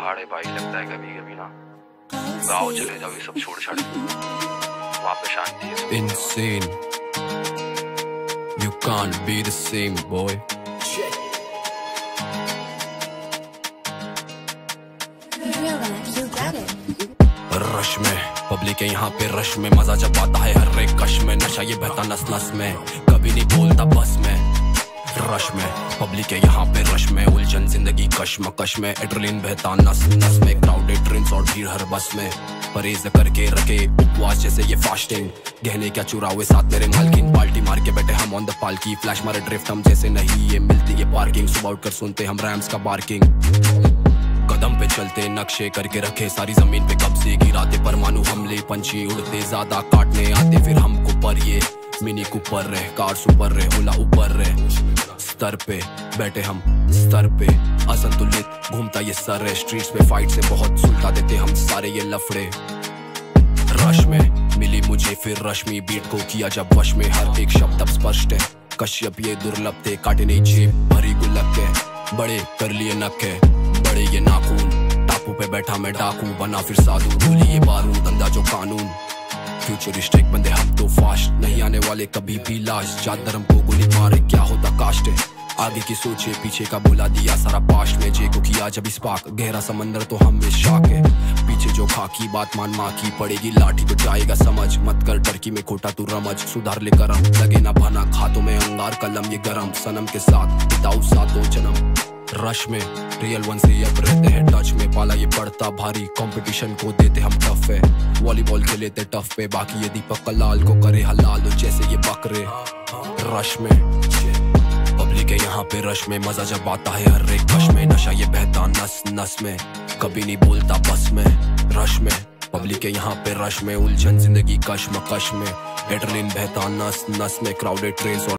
पहाड़ है भाई, लगता है कभी कभी ना गाँव चले जाओ, ये सब छोड़ छाड़ वहाँ पे शांति है। Insane, you can't be the same boy. Rush में पब्लिक है यहाँ पे, रश में मजा जब आता है हर एक कश में, नशा ये बहता नस नस में, कभी नहीं बोलता बस में। रश में पब्लिक है यहाँ पे, रश में उलझन जिंदगी कश्मकश में, एड्रेनलिन बहता नस नस में, क्राउडेड ट्रेन्स और भीड़ हर बस में, परहेज करके रखे उपवास जैसे ये फास्टिंग, गहने क्या चुरा हुए साथ मेरे मालकिन, पाल्टी मार के बैठे हम ऑन द पालकी, फ्लैश मारे ड्रिफ्ट हम जैसे नहीं ये मिलती ये पार्किंग, सुबह उठकर सुनते हम रैम्स का बार्किंग, कदम पे चलते नक्शे करके रखे सारी जमीन पे कब्जे, गिराते परमाणु हमले, पंछी उड़ते ज्यादा काटने आते फिर हमको पर, ये मिनी कुपर रहे कार सुपर रहे ओला ऊपर रहे, स्तर पे बैठे हम स्तर पे असंतुलित घूमता ये सर है, स्ट्रीट्स पे फाइट से बहुत सुलटा देते हम सारे ये लफड़े। रश में मिली मुझे फिर रश्मि, बीट को किया जब वश में, हर एक शब्द अब स्पष्ट है, कश्यप ये दुर्लभ थे, काटे नहीं जेब भरी गुल्लक के, बड़े कर लिए नक है बड़े ये नाखून, टापू पे बैठा मैं डाकू बना फिर साधु, गोली ये बारूद अंधा जो कानून, फ्यूचरिस्टिक बंदे हम तो फास्ट, नहीं आने वाले कभी भी लाश, जात धर्म को गोली मारे क्या होता कास्ट है, आगे की सोचे पीछे का बुला दिया सारा पास्ट में, जे को किया जब इस पाक गहरा समंदर तो हम में शाक है, पीछे जो खाकी बात मान माँ की, पड़ेगी लाठी तो जाएगा समझ, मत कर टर्की में खोटा तू रमज, सुधार ले करम लगे ना भनक, हाथों में अंगार कलम ये गरम, सनम के साथ बिताऊ सातों जन्म। रश में रियल वन से अब रहते हैं टच में, पाला ये पड़ता भारी, कंपटीशन को देते हम टफ है, वॉलीबॉल खेले थे टफ पे, बाकी ये दीपक कलाल को करे हलाल जैसे ये बकरे। रश में पब्लिक है यहाँ पे, रश में मजा जब आता है हर एक कश में, नशा ये बहता नस नस में, कभी नहीं बोलता बस में। रश में पब्लिक है यहाँ पे, रश में उलझन जिंदगी कश्मकश में, एड्रेनलिन बहता नस नस में, क्राउडेड ट्रेन्स और